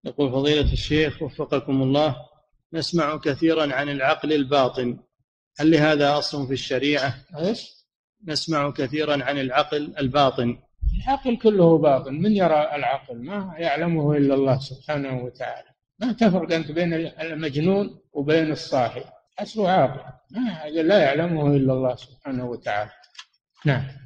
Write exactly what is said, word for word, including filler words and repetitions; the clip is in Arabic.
يقول فضيلة الشيخ وفقكم الله: نسمع كثيرا عن العقل الباطن، هل لهذا أصل في الشريعة؟ إيش؟ نسمع كثيرا عن العقل الباطن. العقل كله باطن، من يرى العقل؟ ما يعلمه إلا الله سبحانه وتعالى. ما تفرق أنت بين المجنون وبين الصاحي، أصله عاقل، ما لا يعلمه إلا الله سبحانه وتعالى. نعم.